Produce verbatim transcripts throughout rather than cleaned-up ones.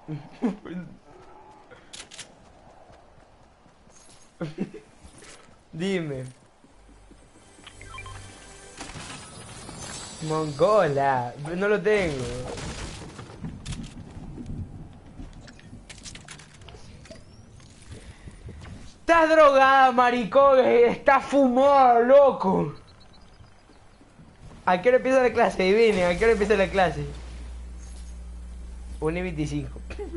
Dime. Mongola. No lo tengo. Estás drogada, maricón. Estás fumado, loco. ¿A qué hora empieza la clase? Adivinen, ¿a qué hora empieza la clase? una y veinticinco.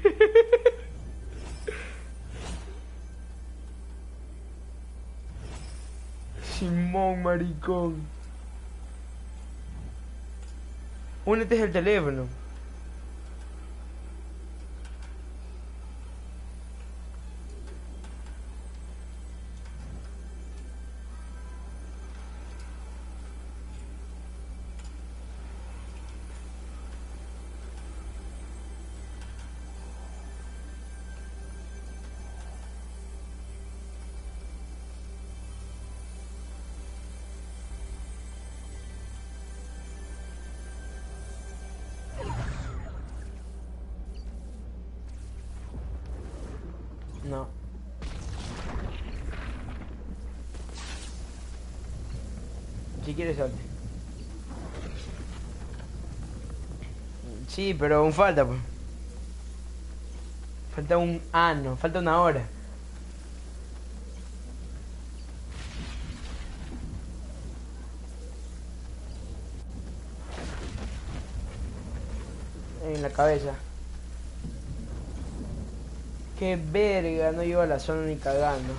Simón, maricón. Únete al teléfono. No. Si quieres salte. Sí, pero aún falta, pues. Falta un ano, falta una hora. En la cabeza. Qué verga, no llevo a la zona ni cagando.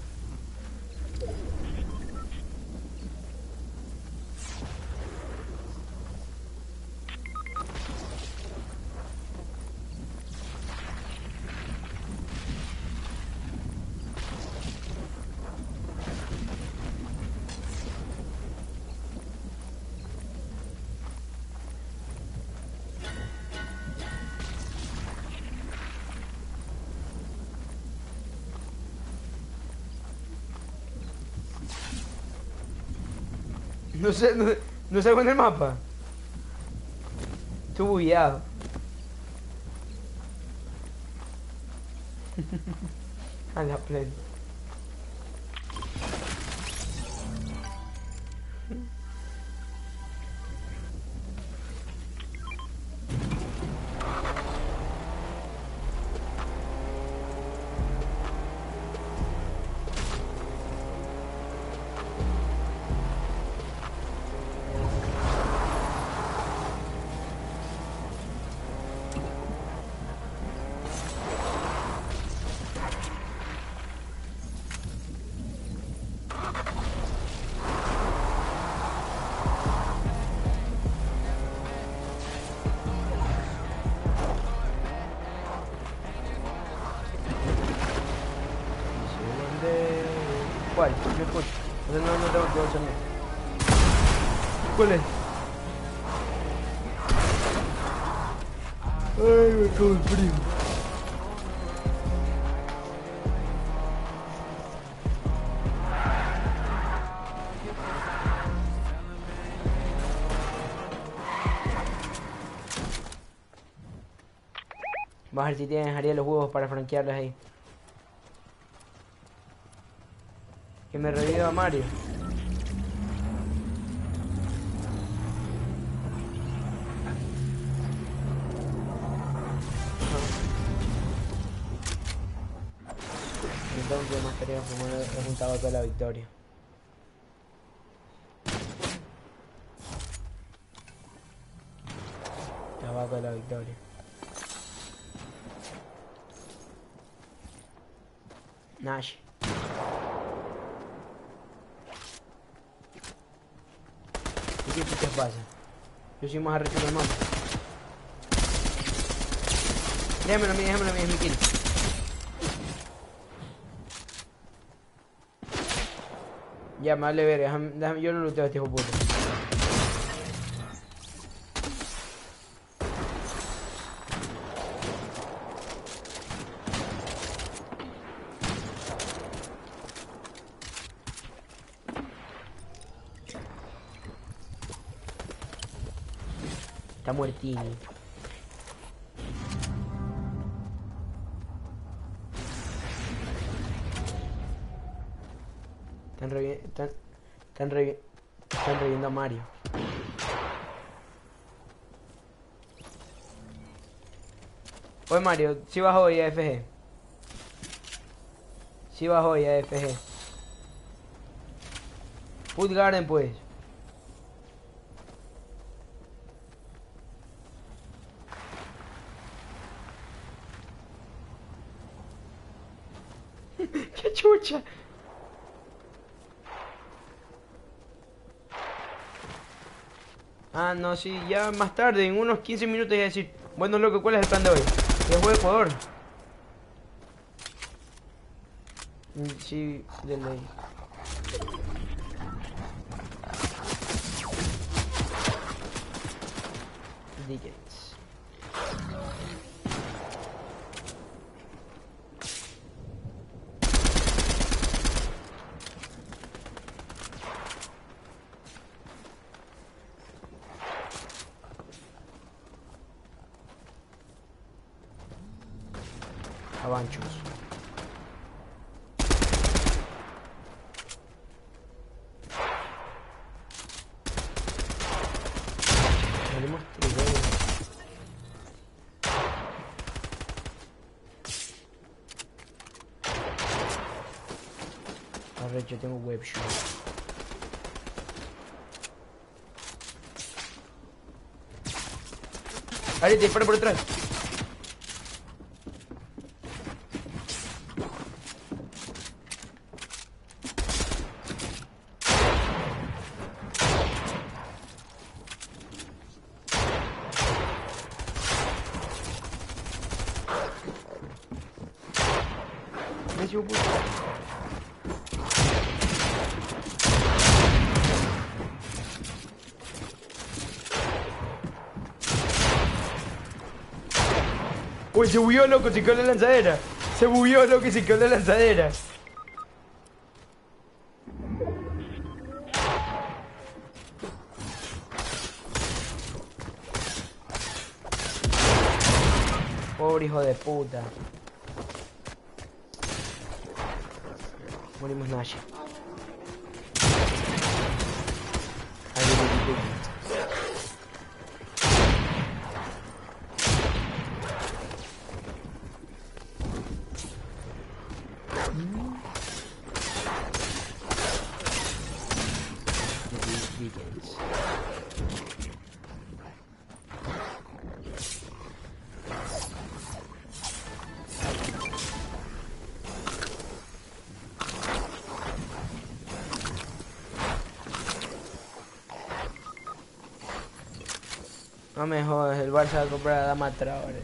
No sé, no, no salgo en el mapa. Estoy bugueado. A la plena. ¿Cuál? Yo escucho. No, no, no tengo que sonido. ¿Cuál es? Ay, me cago en frío. Vamos a ver si tienes Ariel los huevos para franquearlos ahí. Que me reviva a Mario. Entonces más tareas como he juntado toda la victoria. Tabaco de la victoria. Nash. ¿Y qué putas pasa? Yo soy más arrecho que el mapa. Déjamelo a mí, déjamelo a mí, es mi kill. Ya, me vale ver, déjame, déjame, yo lo looteo a este hijo de puta. Está muertini. Están revi... Están... Están revi... Están reviendo a Mario. Oye Mario, si vas hoy a F G. Si vas hoy a F G. Food Garden pues. ¡Qué chucha! Ah, no, sí, ya más tarde, en unos quince minutos, ya decir, bueno, loco, ¿cuál es el plan de hoy? ¿Qué juego de Ecuador? Mm, sí, de ley. Dickens. Avanchos. Salimos trigger. A ver, yo tengo web shoot. Ari, te disparo por detrás. Uy, se bugueó, loco, se quedó la lanzadera. Se bugueó, loco, y se quedó la lanzadera. Pobre hijo de puta. Morimos Nash. No me jodas, el Barça va a comprar a Dama Traore.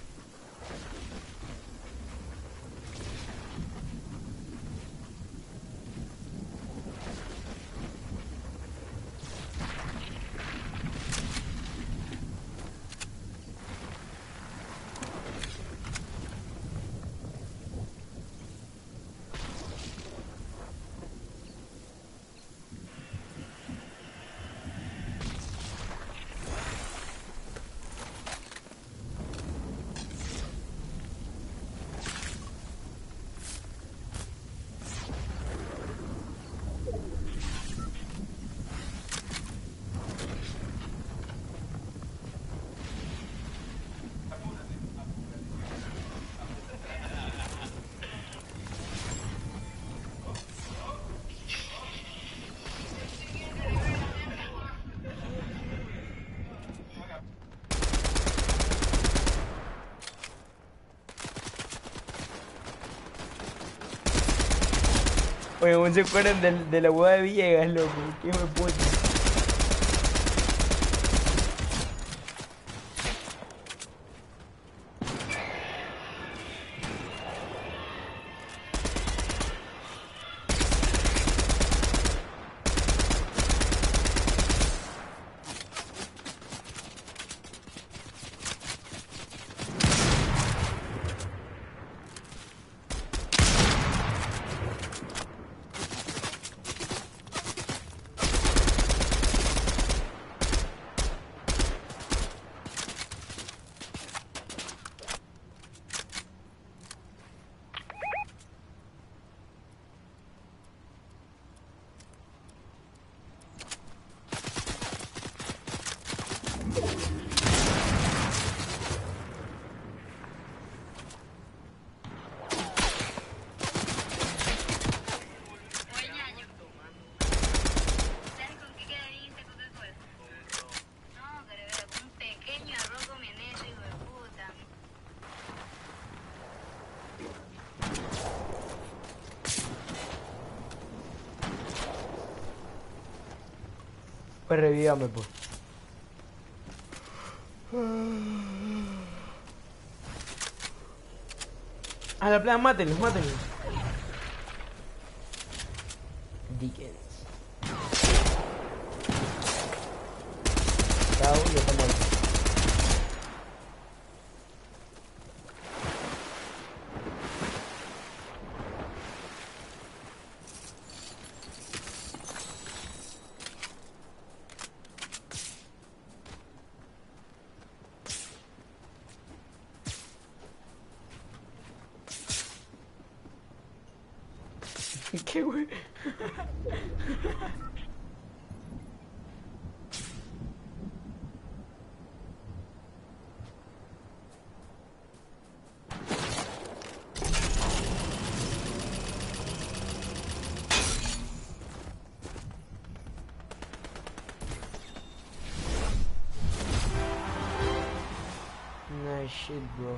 Oye, ¿cómo se acuerdan de, de la hueá de Villegas, loco? ¿Qué me puta? Pues revívame, pues. A la playa, mátenlos, mátenlos. Dickens. Chao, yo te muero. Qué güey. Nice shit, bro.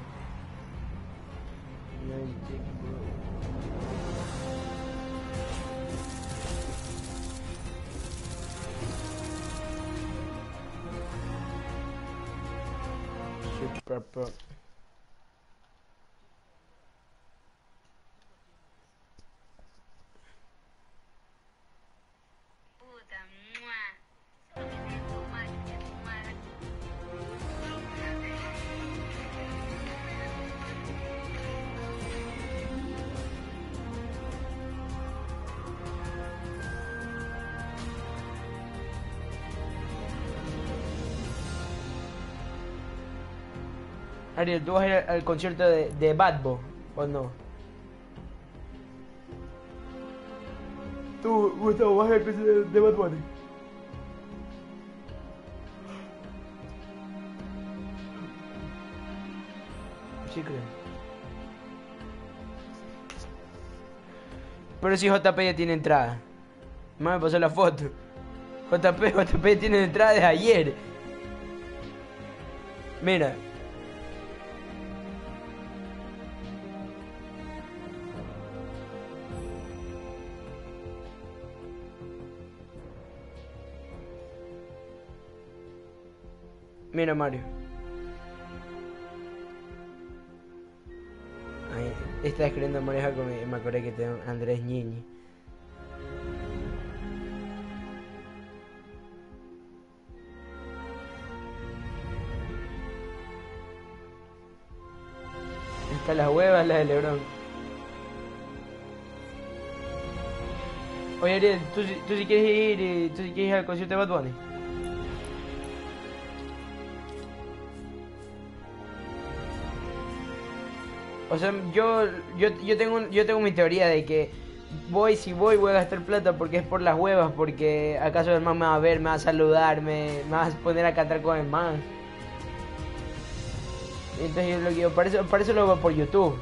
Nice dick, bro. Super pro. Puta, mua. Solo que te fumar, te fumar. Ariel, ¿tú vas a ir al, al concierto de, de Bad Bo o no? ¿Tú, Gustavo, vas al concierto de, de Bad Bunny? Sí, creo. Pero si J P ya tiene entrada. Más me pasó la foto. J P, J P tiene entrada desde ayer. Mira. Mira, Mario. Ahí, está escribiendo Mario Jacob y me acordé que tengo Andrés Ñiñi. Están las huevas, las de Lebron. Oye, Ariel, ¿tú, si- tú si quieres ir, eh, tú si quieres ir al concierto de Bad Bunny? O sea, yo, yo, yo tengo, un- yo tengo mi teoría de que voy, si voy, voy a gastar plata porque es por las huevas, porque acaso el man me va a ver, me va a saludar, me, me va a poner a cantar con el man. Entonces yo lo que digo, para eso, para eso lo veo por YouTube.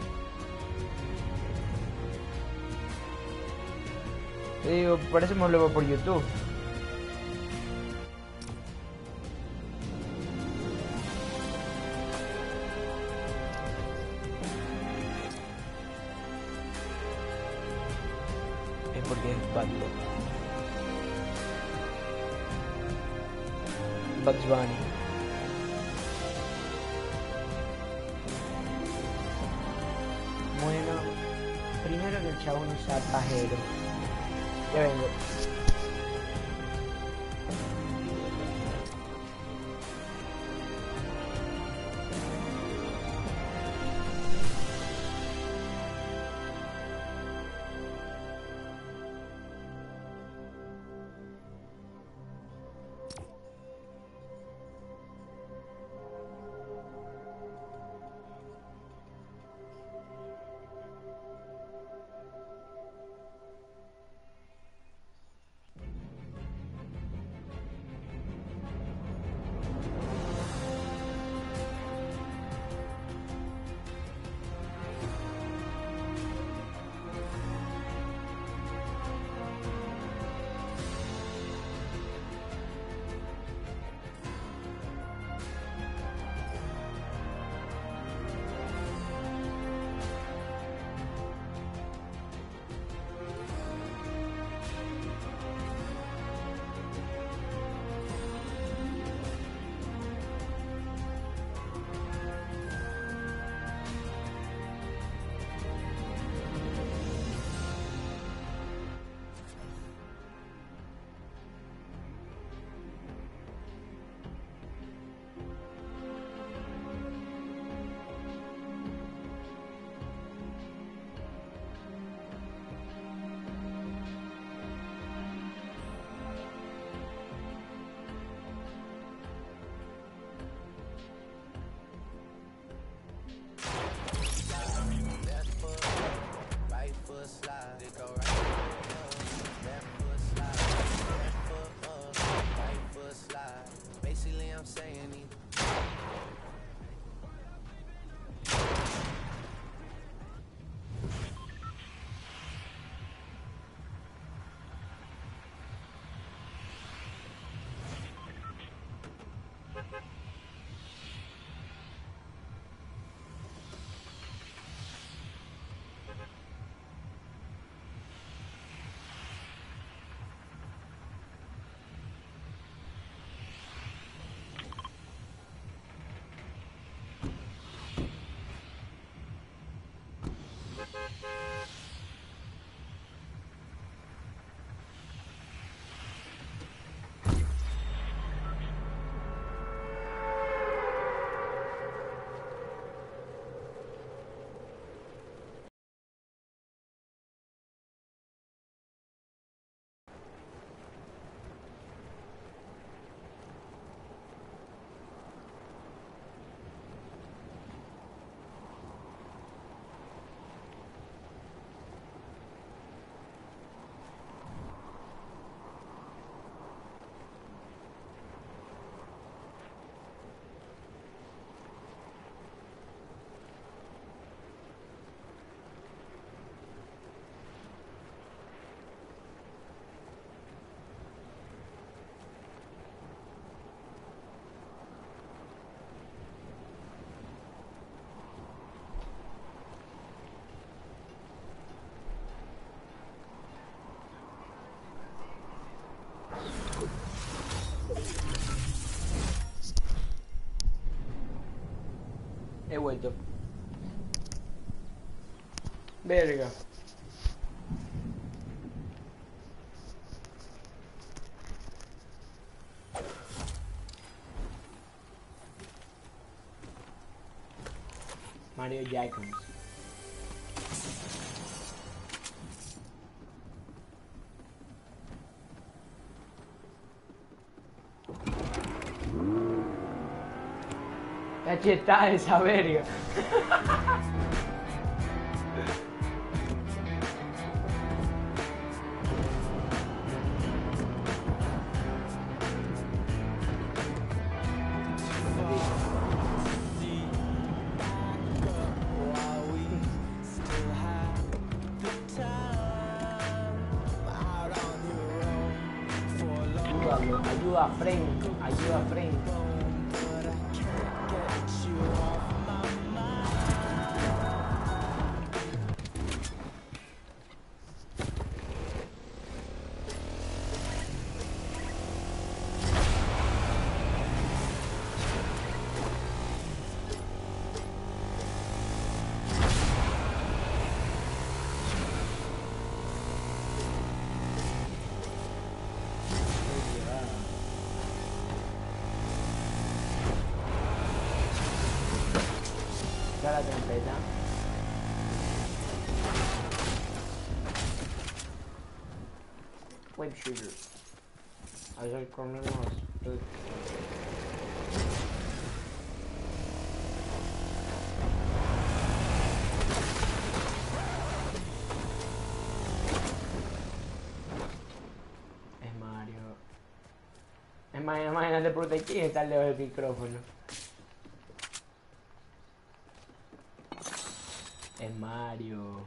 Yo digo, para eso me lo veo por YouTube. Es porque es Bad Bunny. Bugs Bunny. Bueno, primero que el chavo no sea pajero. Ya vengo. vuelto. Verga. Mario Jacobs. Aquí está esa verga. Ayúdalo, ayuda a Frank, ayuda a Frank. La trompeta. Wave shooter. Ayer comimos. Es Mario. Es más, imagínate proteger y estar lejos del micrófono. Es Mario.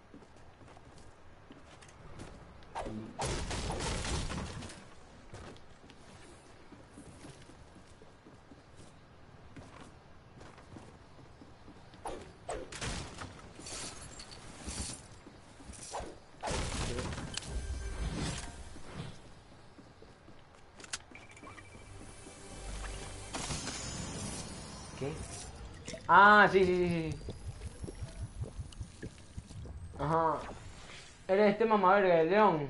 ¿Qué? Ah, sí, sí, sí, sí. Ajá. Eres este mamaverga de león.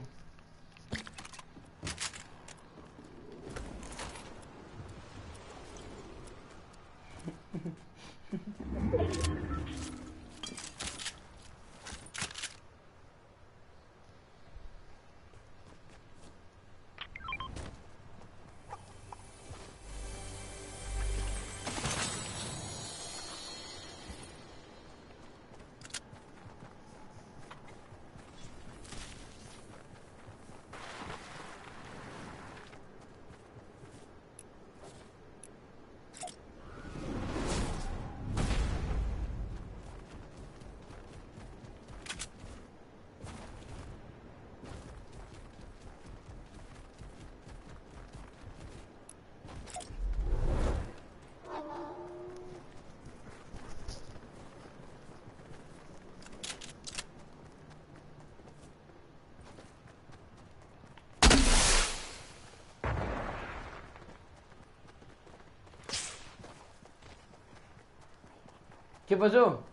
¿Qué pasó?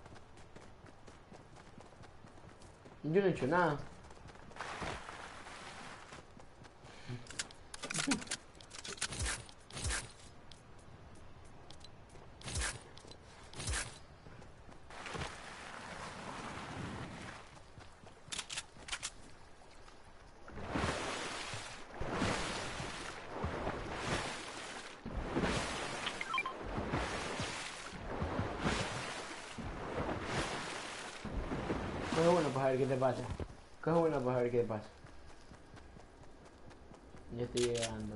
Yo no he hecho nada. Coge uno para ver qué te pasa. Coge uno para ver qué te pasa. Ya estoy llegando.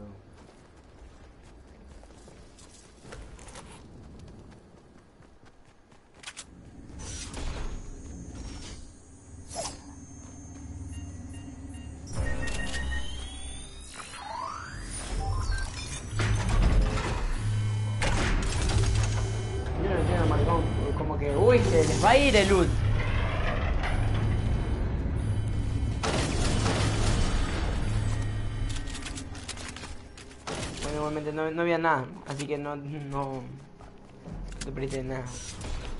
Yo no entiendo, maricón. Como que, uy, se les va a ir el loot. Bueno, igualmente no, no había nada, así que no, no, no te perdiste nada.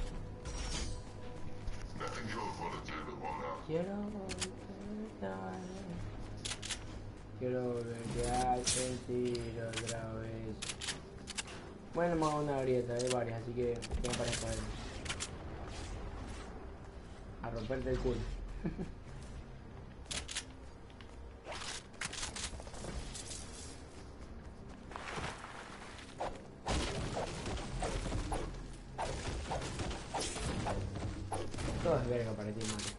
Quiero volver, quiero volver a sentir otra vez. Bueno, me hago una grieta, hay varias, así que tengo para escoger. A romperte el culo. Todo es verga para ti, mano.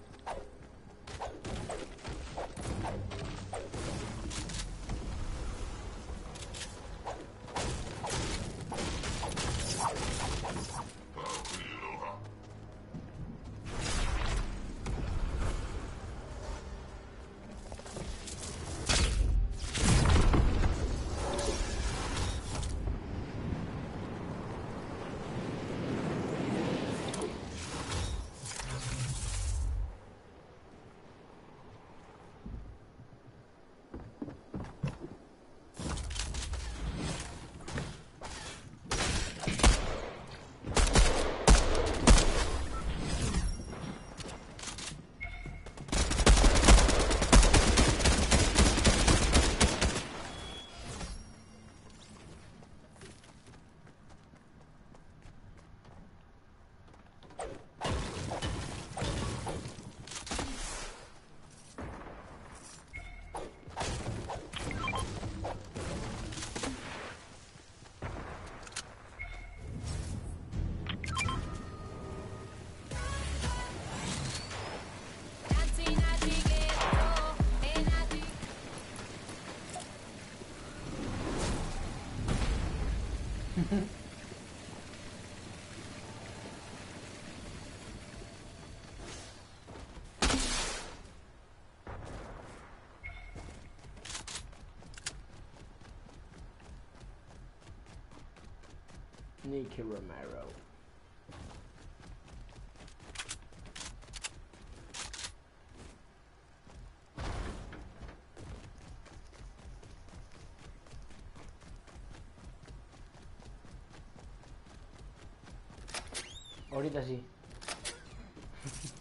Nicky Romero. Ahorita sí.